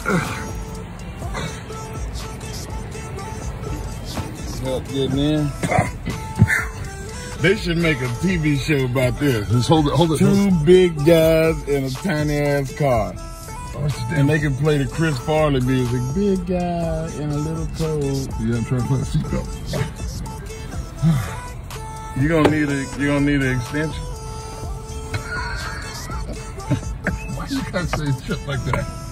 Help getting in. They should make a TV show about this. Just hold it. Two big guys in a tiny ass car. And they can play the Chris Farley music. Big guy in a little coat. Yeah, I'm trying to play a seatbelt. You're gonna need an extension. Why you gotta say shit like that?